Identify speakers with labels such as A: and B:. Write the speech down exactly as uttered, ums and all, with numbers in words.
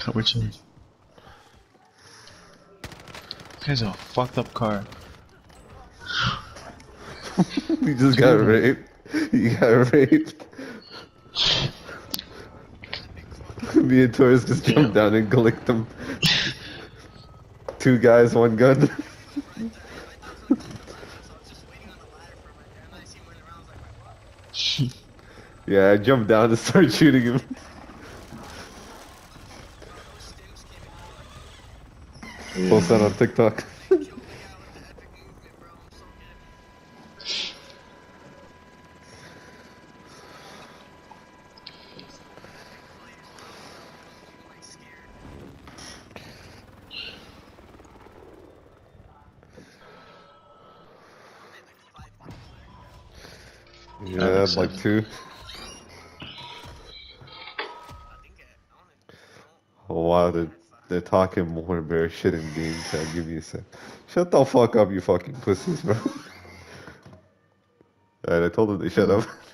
A: Which one? This guy's a fucked up car.
B: You just got raped. You got raped. Me and Torres just jumped
A: Yeah.
B: down and clicked them. Two guys, one gun. Yeah, I jumped down to start shooting him.
A: Yeah.
B: Post that on TikTok. Yeah, like two. Oh wow, they're, they're talking more bear shit in game chat. Give me a sec. Shut the fuck up, you fucking pussies, bro. Alright, I told them they shut up.